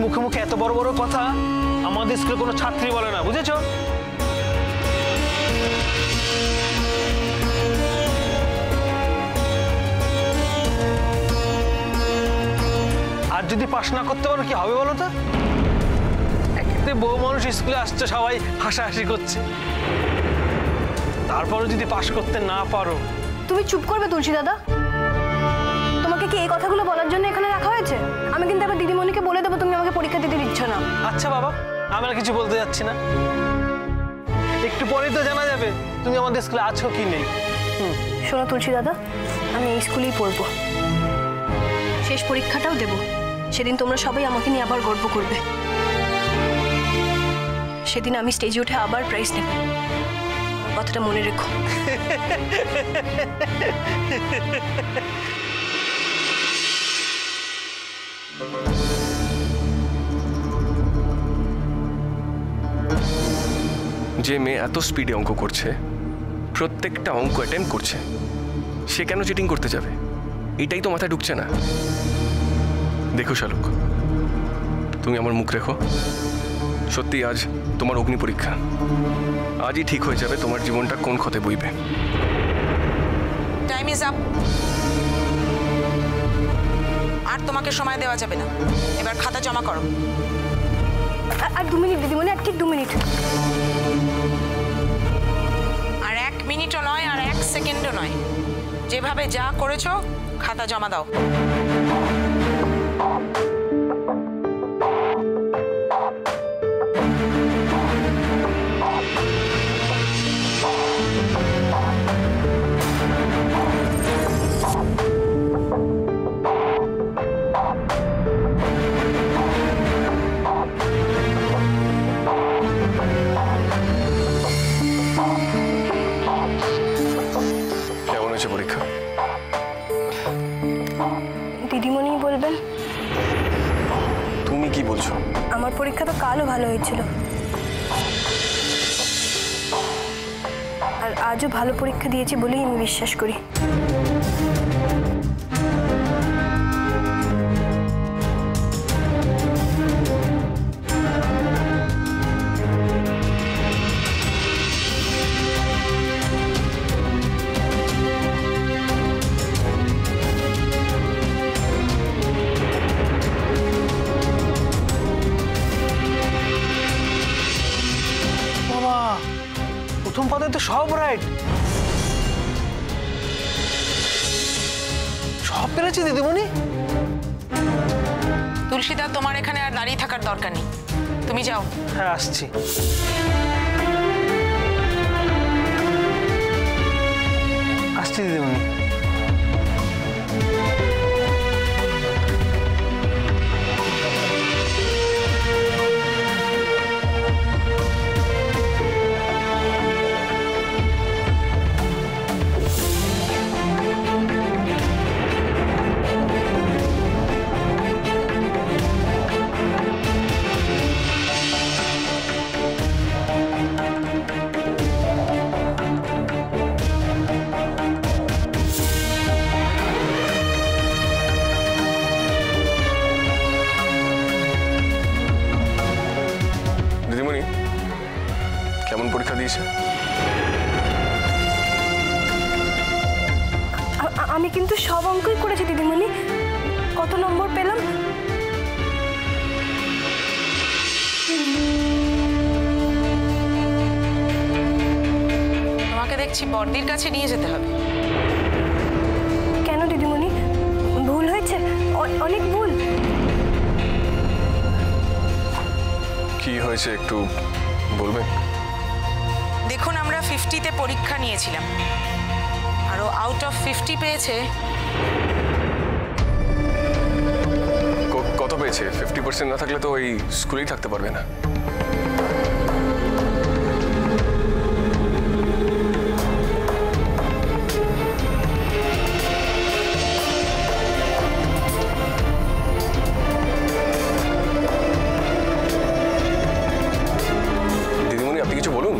মুখে মুখে এত বড় বড় কথা আমাদের স্কুলে কোনো ছাত্রী বলে না, বুঝেছো? আর যদি পাশ না করতে পারো কি হবে বলো তো? একতে বহু মানুষ স্কুলে আসছে, সবাই হাসাহাসি করছে, তারপরে যদি পাশ করতে না পারো। তুমি চুপ করবে তুলসী দাদা? তোমাকে কি এই কথাগুলো বলার জন্য এখানে রাখা হয়েছে? আমি কিন্তু এবার দিদিমণিকে বলে দেবো তুমি আমাকে পরীক্ষা দিতে দিচ্ছ না। আচ্ছা বাবা, আমি আর কিছু বলতে যাচ্ছি না, একটু পরেই তো জানা যাবে তুমি আমাদের স্কুলে আছো কি নেই। শোনো তুলসী দাদা, আমি এই স্কুলেই পড়বো, শেষ পরীক্ষাটাও দেব। সেদিন তোমরা সবাই আমাকে নিয়ে আবার গর্ব করবে। সেদিন আমি স্টেজে উঠে আবার প্রাইজ নেব, কথাটা মনে রেখো। যে মেয়ে এত স্পিডে অঙ্ক করছে, প্রত্যেকটা অঙ্ক অ্যাটেম্প করছে, সে কেন চিটিং করতে যাবে? এটাই তো মাথায় ঢুকছে না। দেখো শালুক, তুমি আমার মুখ রেখো। সত্যি আজ তোমার অগ্নি পরীক্ষা। আজই ঠিক হয়ে যাবে তোমার জীবনটা কোন ক্ষতে বইবে। Time is up. আর তোমাকে সময় দেওয়া যাবে না, এবার খাতা জমা করো। আর 2 মিনিট দিদিমণি, আর ঠিক 2 মিনিট। আর 1 মিনিটও নয়, আর 1 সেকেন্ডও নয়, যেভাবে যা করেছো খাতা জমা দাও। পরীক্ষা দিদিমণি বলবেন। তুমি কি বলছো? আমার পরীক্ষা তো কালও ভালো হয়েছিল, আর আজও ভালো পরীক্ষা দিয়েছি বলেই আমি বিশ্বাস করি। প্রথম পাতায় তো সব রাইট, সব পেরেছি দিদিমণি। তুলসীদা, তোমার এখানে আর দাঁড়িয়ে থাকার দরকার নেই, তুমি যাও। হ্যাঁ, আসছি। আসছি দিদিমণি। কেমন পরীক্ষা দিয়েছে? আমি কিন্তু সব অঙ্কই করেছি দিদিমণি। কত নম্বর পেলাম? তোমাকে দেখছি বড়দির কাছে নিয়ে যেতে হবে। কেন দিদিমণি, ভুল হয়েছে? অনেক ভুল। কি হয়েছে একটু বলবেন? দেখুন, আমরা 50-তে পরীক্ষা নিয়েছিলাম, আরও আউট অফ 50 পেয়েছে। কত পেয়েছে? 50% না থাকলে তো ওই স্কুলেই থাকতে পারবে না। দিদিমণি, আপনি কিছু বলুন।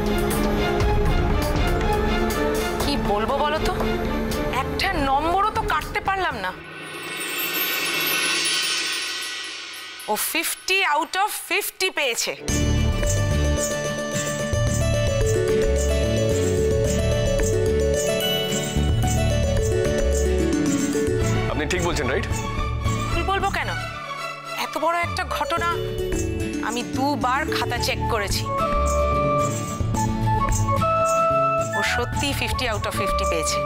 কি বলবো বলো তো, একটা নম্বরও তো কাটতে পারলাম না। ও 50 আউট অফ 50 পেয়েছে। আপনি ঠিক বলছেন, রাইট? ভুল বলবো কেন? এত বড় একটা ঘটনা আমি দুবার খাতা চেক করেছি। ও সত্যি 50 আউট অফ 50 পেয়েছে।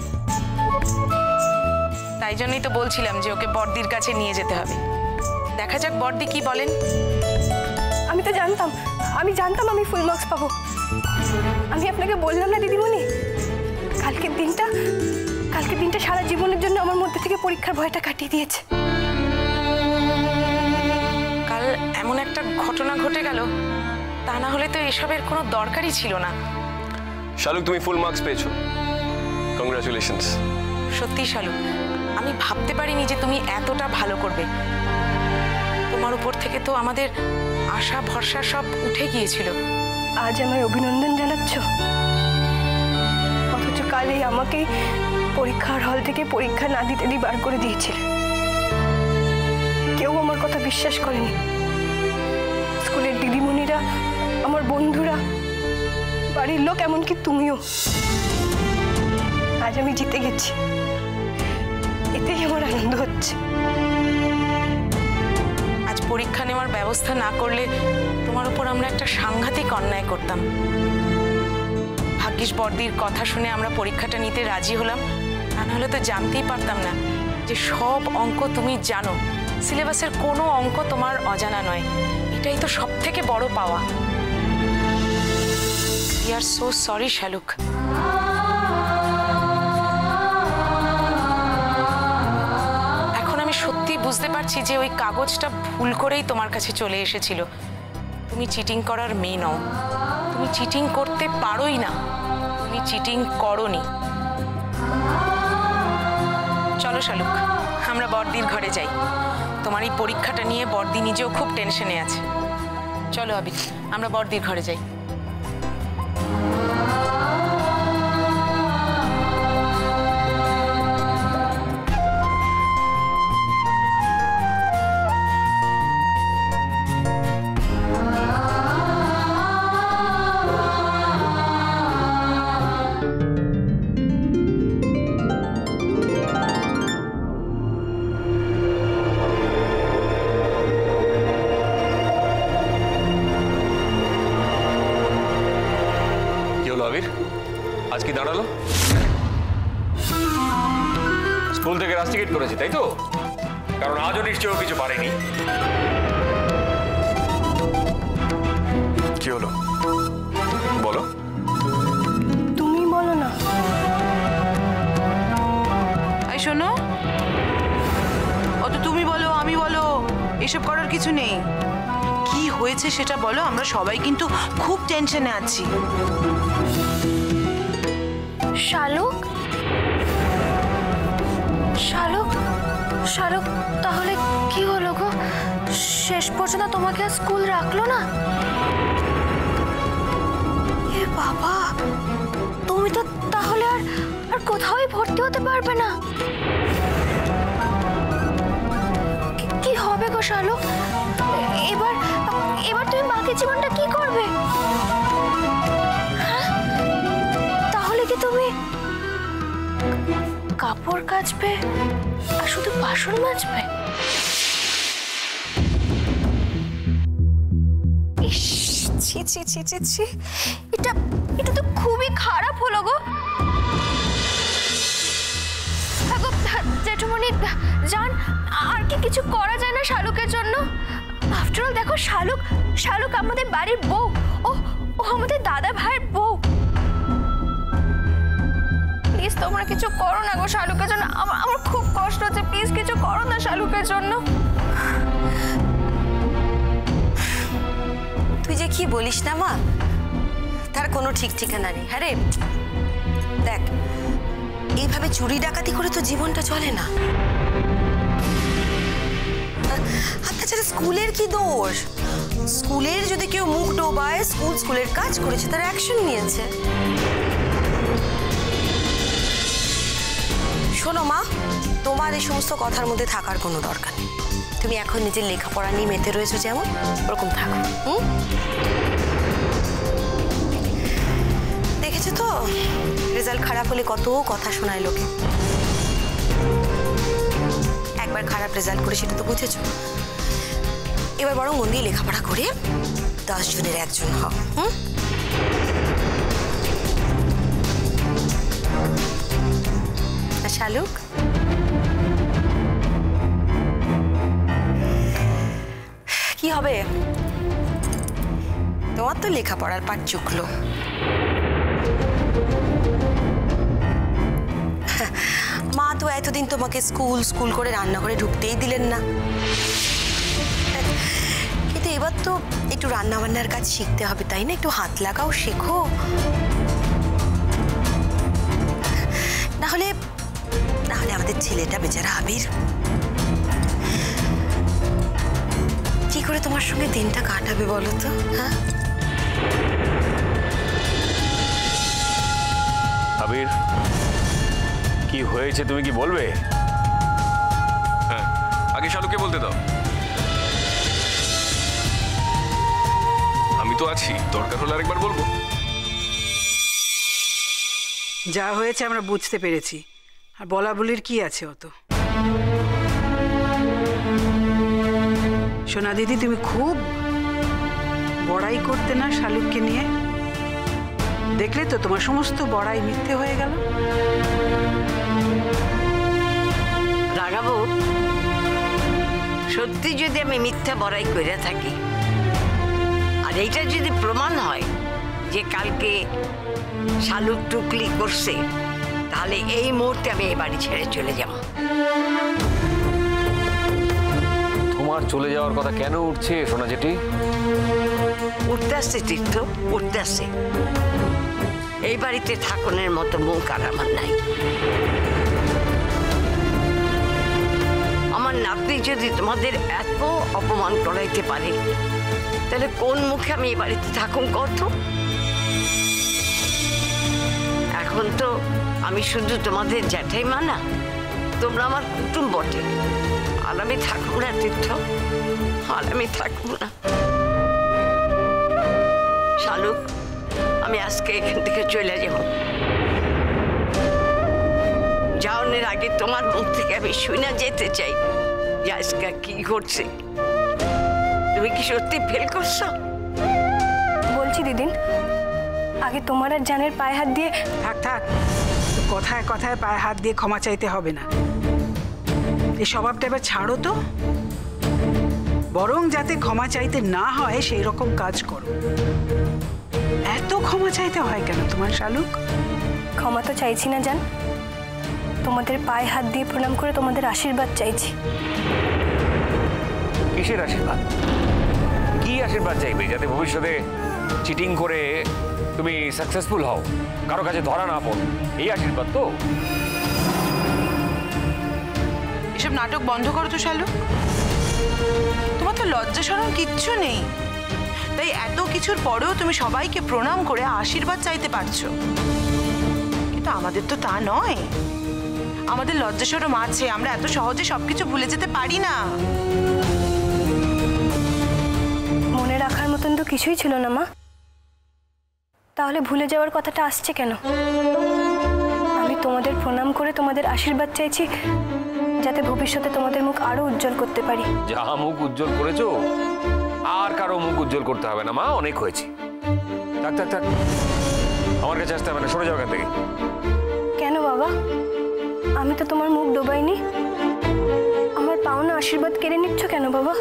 তাই জন্যই তো বলছিলাম যে ওকে বড়দির কাছে নিয়ে যেতে হবে। দেখা যাক বড়দি কি বলেন। আমি তো জানতাম আমি ফুল মার্কস পাবো। আমি আপনাকে বললাম না দিদিমণি, কালকের দিনটা সারা জীবনের জন্য আমার মধ্যে থেকে পরীক্ষার ভয়টা কাটিয়ে দিয়েছে। কাল এমন একটা ঘটনা ঘটে গেল, তা না হলে তো এসবের কোনো দরকারই ছিল না। শালুক, তুমি ফুল মার্কস পেয়েছো, কংগ্রাচুলেশনস। সত্যি শালুক, আমি ভাবতে পারিনি যে তুমি এতটা ভালো করবে। তোমার উপর থেকে তো আমাদের আশা ভরসা সব উঠে গিয়েছিল। আজ আমায় অভিনন্দন জানাচ্ছ, অথচ কালই আমাকেই পরীক্ষার হল থেকে পরীক্ষা না দিতে বার করে দিয়েছিল। কেউ আমার কথা বিশ্বাস করেনি। স্কুলের দিদিমণিরা, আমার বন্ধুরা, বাড়ির লোক, এমনকি তুমিও। আজ আমি জিতে গেছি, এতেই আমার আনন্দ হচ্ছে। আজ পরীক্ষা নেওয়ার ব্যবস্থা না করলে তোমার উপর আমরা একটা সাংঘাতিক অন্যায় করতাম। ভাগ্যিস বড়দির কথা শুনে আমরা পরীক্ষাটা নিতে রাজি হলাম, তা নাহলে তো জানতেই পারতাম না যে সব অঙ্ক তুমি জানো, সিলেবাসের কোনো অঙ্ক তোমার অজানা নয়। এটাই তো সব থেকে বড় পাওয়া। উই আর সো সরি শালুক। এখন আমি সত্যি বুঝতে পারছি যে ওই কাগজটা ভুল করেই তোমার কাছে চলে এসেছিল। তুমি চিটিং করার মেয়ে নও, তুমি চিটিং করতে পারোই না, তুমি চিটিং করোনি। চলো শালুক, আমরা বড়দির ঘরে যাই। তোমার এই পরীক্ষাটা নিয়ে বড়দি নিজেও খুব টেনশনে আছে। চলো আবির, আমরা বড়দির ঘরে যাই। আজ কি দাঁড়ালো? স্কুল থেকে রাস্টিকেট করেছি, তাই তো? কারণ আজও নিশ্চয়ই কিছু পারেনি। কি হলো বলো? তুমি বলো না। এই শোনো, অত তুমি বলো আমি বলো এসব করার কিছু নেই। কি হয়েছে সেটা বলো, আমরা সবাই কিন্তু খুব টেনশনে আছি। শালুক, শালুক, শালুক, তাহলে কি হলো গো? শেষ পর্যন্ত তোমাকে আর স্কুল রাখলো না? এ বাবা, তুমি তো তাহলে আর কোথাওই ভর্তি হতে পারবে না। কি হবে গো শালুক? এবার তুমি বাকি জীবনটা কি করবে? তাহলে কি তুমি কাপড় কাচবে আর শুধু বাসন মাজবে? ছি ছি ছি ছি ছি, এটা তো খুবই খারাপ হলো গো। জেঠুমণি জান, আর কি কিছু করা যায় না শালুকের জন্য? আফটার অল দেখো, শালুক আমাদের বাড়ির বউ, ও আমাদের দাদা ভাইয়ের বউ। প্লিজ তোমরা কিছু করো না গো শালুকের জন্য। আমার খুব কষ্ট হচ্ছে, প্লিজ কিছু করো না শালুকের জন্য। তুই যে কি বলিস না মা, তার কোনো ঠিক ঠিকানা নেই। হ্যাঁ রে, দেখ এইভাবে চুরি ডাকাতি করে তো জীবনটা চলে না। আর তাছাড়া স্কুলের কি দোষ? স্কুলের যদি কেউ মুখ ডোবায়, স্কুলের কাজ করেছে, তার অ্যাকশন নিয়েছে। শোনো মা, তোমার এই সমস্ত কথার মধ্যে থাকার কোনো দরকার নেই। তুমি এখন নিজের লেখাপড়া নিয়ে মেতে রয়েছো যেমন ওরকম থাকো। দেখেছো তো রেজাল্ট খারাপ হলে কত কথা শোনায় লোকে। একবার খারাপ রেজাল্ট করে সেটা তো বুঝেছো। এবার বরং মন দিয়ে লেখাপড়া করে 10 জনের একজন হও। শালুক, কি হবে? তোমার তো লেখাপড়ার পাঠ চুকলো। মা তো এতদিন তোমাকে স্কুল স্কুল করে রান্না করে ঢুকতেই দিলেন না, কিন্তু এবার তো একটু রান্না বান্নার কাজ শিখতে হবে, তাই না? একটু হাত লাগাও, শেখো। নাহলে আমাদের ছেলেটা বেচারা আবির কি করে তোমার সঙ্গে দিনটা কাটাবে বলো তো? হ্যাঁ আবির, কি হয়েছে তুমি কি বলবে? হ্যাঁ, আগে শালুকে বলতে দাও। আমি তো আছি, দরকার হলে আরেকবার বলবো। যা হয়েছে আমরা বুঝতে পেরেছি, আর বলা বলির কি আছে অত? সোনা দিদি, তুমি খুব বড়াই করতে না শালুককে নিয়ে, দেখলে তো তোমার সমস্ত বড়াই মিথ্যে হয়ে গেল। রাগাবো, সত্যি যদি আমি মিথ্যা বড়াই করে থাকি আর এইটা যদি প্রমাণ হয় যে কালকে শালুক টুকলি করছে, তাহলে এই মুহূর্তে আমি এই বাড়ি ছেড়ে চলে যাব। তোমার চলে যাওয়ার কথা কেন উঠছে সোনা জেঠি? উঠতে আসছে তীর্থ, উঠতে আসছে। এই বাড়িতে থাকনের মতো মুখ আর আমার নাই। আমার নাতনি যদি তোমাদের এত অপমান করাইতে পারে, তাহলে কোন মুখে আমি এই বাড়িতে থাকুন কত? এখন তো আমি শুধু তোমাদের জ্যাঠাই মা না, তোমরা আমার কুটুম বটে। আর আমি থাকবো না তীর্থ, আর আমি থাকবো না। শালুক, আমি আজকে এখান থেকে চলে যাব। যাওয়ার আগে তোমার মুখ থেকে আমি শুনে যেতে চাই যে আজকে কি ঘটছে। তুমি কি সত্যি ফেল করছো? বলছি দিদিন, আগে তোমার আর জানের পায়ে হাত দিয়ে। থাক থাক, কথায় কথায় পায়ে হাত দিয়ে ক্ষমা চাইতে হবে না। এই স্বভাবটা এবার ছাড়ো তো, বরং যাতে ক্ষমা চাইতে না হয় সেই রকম কাজ করো। এত ক্ষমা চাইতে হয় কেন তোমার শালুক? ক্ষমা তো চাইছি না জান, তোমাদের পায়ে হাত দিয়ে প্রণাম করে তোমাদের আশীর্বাদ চাইছি। কিসের আশীর্বাদ? কি আশীর্বাদ চাইবে? যাতে ভবিষ্যতে চিটিং করে তুমি সাকসেসফুল হও, কারো কাছে ধরা না পড়ো, এই আশীর্বাদ তো? এসব নাটক বন্ধ করো তো শালুক। তোমার তো লজ্জা শরম কিচ্ছু নেই, তাই এত কিছুর পরেও তুমি সবাইকে প্রণাম করে আশীর্বাদ চাইতে পারছো। কিন্তু আমাদের তো তা নয়, আমাদের লজ্জা শরম আছে, আমরা এত সহজে সবকিছু ভুলে যেতে পারি না। মনে রাখার মতন তো কিছুই ছিল না মা, তাহলে ভুলে যাওয়ার কথাটা আসছে কেন? আমি তোমাদের প্রণাম করে তোমাদের আশীর্বাদ চাইছি, যাতে ভবিষ্যতে তোমাদের মুখ আরো উজ্জ্বল করতে পারি। যা মুখ উজ্জ্বল করেছো, আর কারো মুখ উজ্জ্বল করতে হবে না মা, অনেক হয়েছে। থাক থাক থাক, আমার কাছে আসতে হবে না, সরে যাও এখান থেকে। কেন বাবা? আমি তো তোমার মুখ ডোবাইনি, আমার পাওনা আশীর্বাদ কেড়ে নিচ্ছ কেন বাবা?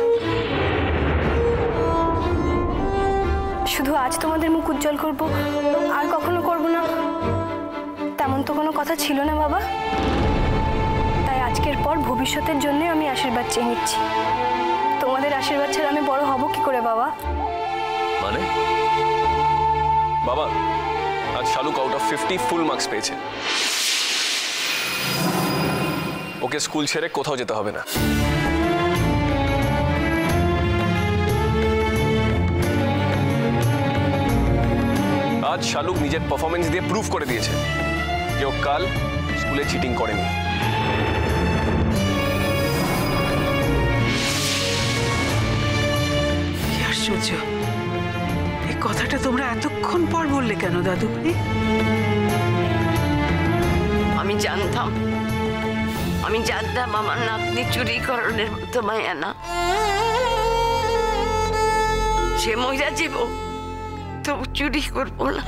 শুধু আজ তোমাদের মুখ উজ্জ্বল করব, আর কখনো করব না, তেমন তো কোনো কথা ছিল না বাবা। তাই আজকের পর ভবিষ্যতের জন্য আমি আশীর্বাদ চেয়ে নিচ্ছি। তোমাদের আশীর্বাদ ছাড়া আমি বড় হব কি করে বাবা? মানে বাবা, আজ শালুক আউট অফ 50 ফুল মার্কস পেয়েছে। ওকে স্কুল ছেড়ে কোথাও যেতে হবে না। আজ শালুক নিজের পারফরমেন্স দিয়ে প্রুভ করে দিয়েছে যে ও কাল স্কুলে চিটিং করেনি। আশ্চর্য, এই কথাটা তোমরা এতক্ষণ পর বললে কেন দাদু ভাই? আমি জানতাম আমার নাতনি চুরিকরণের মতো মায়া না। সে মহিলা জীব তবু চুরি করবো না।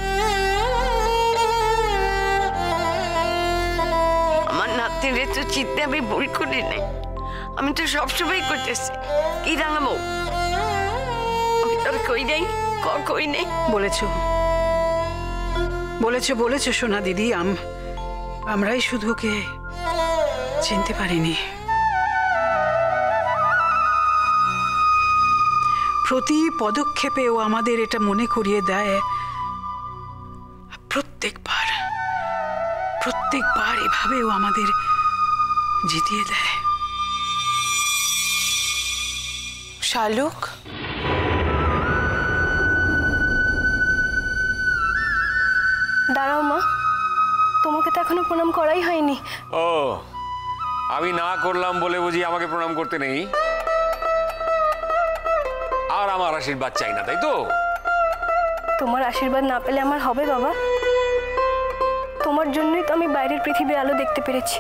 আমার নাতনির তো চিন্তা আমি ভুল করি নাই। আমি তো সবসময় করতেছি কি রাঙাবো, আমি তোর কই নাই কই নেই। বলেছো বলেছো বলেছো সোনা দিদি, আমরাই শুধু ওকে চিনতে পারিনি। প্রতি পদক্ষেপে ও আমাদের এটা মনে করিয়ে দেয়, প্রত্যেকবার এভাবে ও আমাদের জিতিয়ে দেয়। শালুক, দাঁড়াও মা, তোমাকে তো এখনো প্রণাম করাই হয়নি। ও, আমি না করলাম বলে বুঝি আমাকে প্রণাম করতে নেই? আর আমার আশীর্বাদ চাই না, তাই তো? তোমার আশীর্বাদ না পেলে আমার হবে বাবা? তোমার জন্যই তো আমি বাইরের পৃথিবীর আলো দেখতে পেরেছি।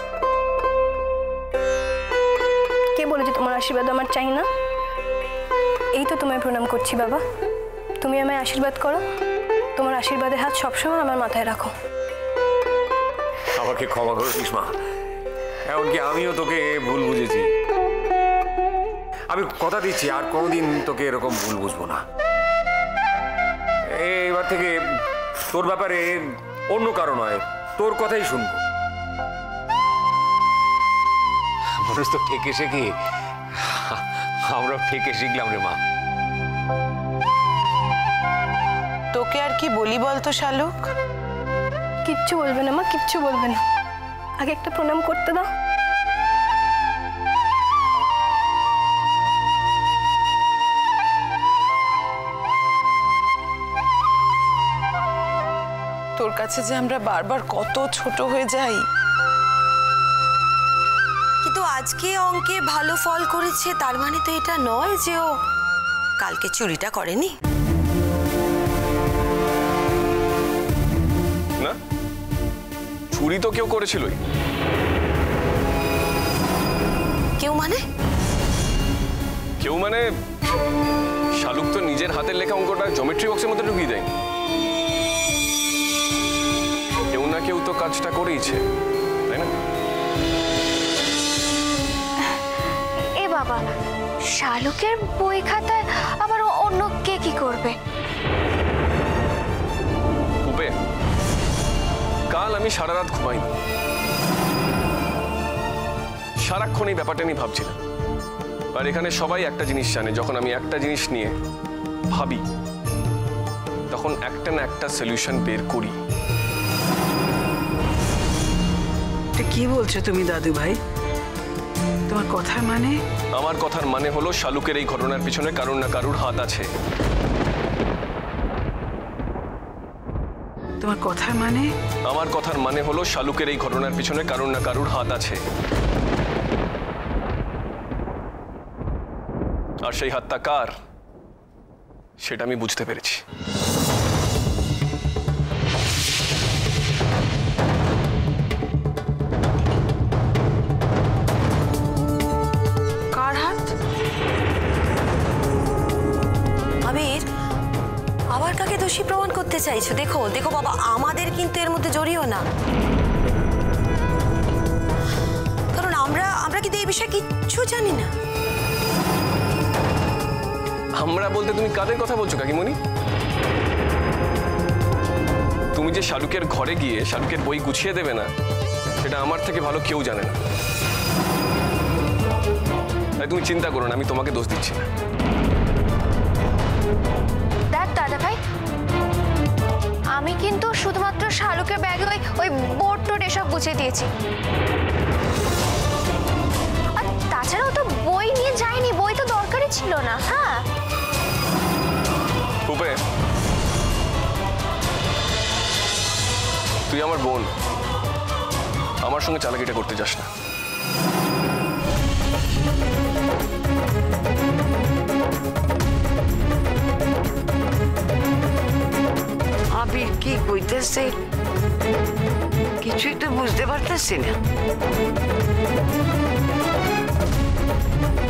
কে বলেছে তোমার আশীর্বাদ আমার চাই না? এই তো তোমায় প্রণাম করছি বাবা, তুমি আমায় আশীর্বাদ করো। তোমার আশীর্বাদের হাত সবসময় আমার মাথায় রাখো। আমাকে ক্ষমা করো সুষমা, এমনকি আমিও তোকে ভুল বুঝেছি। আমি কথা দিচ্ছি আর কোনোদিন তোকে এরকম ভুল বুঝবো না। এবার থেকে তোর ব্যাপারে অন্য কারো নয়, তোর কথাই শুনবো। মানুষ তো ঠেকে শেখে, আমরা ঠেকে শিখলাম রে মা। তোকে আর কি বলি বলতো শালুক? কিচ্ছু বলবে না মা, কিচ্ছু বলবে না। আগে একটা প্রণাম করতে দাও। তোর কাছে যে আমরা বারবার কত ছোট হয়ে যাই। কিন্তু আজকে অঙ্কে ভালো ফল করেছে, তার মানে তো এটা নয় যে ও কালকে চুরিটা করেনি। না, চুরি তো কেউ করেছিলই। কেউ মানে? কেউ মানে শালুক তো নিজের হাতের লেখা অঙ্কটা জমেট্রি বক্সের মধ্যে ঢুকিয়ে দেয়নি। কেউ না কেউ তো কাজটা করেইছে, তাই না? এ বাবা, শালুকের বই খাতায় আবার অন্য কে কি করবে? উপে, কাল আমি সারা রাত ঘুমাইনি, সারাক্ষণ এই ব্যাপারটা নিয়ে ভাবছিলাম। আর এখানে সবাই একটা জিনিস জানে, যখন আমি একটা জিনিস নিয়ে ভাবি তখন একটা না একটা সলিউশন বের করি। কি বলছো তুমি দাদু ভাই? তোমার কথার মানে? আমার কথার মানে হলো শালুকের এই ঘটনার পিছনে কারুর না কারুর হাত আছে। তোমার কথার মানে? আমার কথার মানে হলো শালুকের এই ঘটনার পিছনে কারুর না কারুর হাত আছে, আর সেই হাতটা কার সেটা আমি বুঝতে পেরেছি। কার হাত? আবির, আবার কাকে দোষী প্রমাণ করতে চাইছো? দেখো দেখো বাবা, আমাদের কিন্তু এর মধ্যে জড়িও না, কারণ আমরা কিন্তু এই বিষয়ে কিচ্ছু জানি না। আমরা বলতে তুমি কাদের কথা বলছো কাকিমণি? তুমি যে শালুকের ঘরে গিয়ে শালুকের বই গুছিয়ে দেবে না, সেটা আমার থেকে ভালো কেউ জানে না। তাই তুমি চিন্তা করো না, আমি তোমাকে দোষ দিচ্ছি না। দেখ দাদা ভাই, আমি কিন্তু শুধুমাত্র শালুকের ব্যাগে ওই বোর্ড টোড এসব গুছিয়ে দিয়েছি। আর তাছাড়াও তো বই নিয়ে যায়নি, বই তো দরকারই ছিল না। হ্যাঁ রূপে, তুই আমার বোন, আমার সঙ্গে চালাকিটা করতে যাস না। কি কইতেছে কিছুই তো বুঝতে পারতেছি না।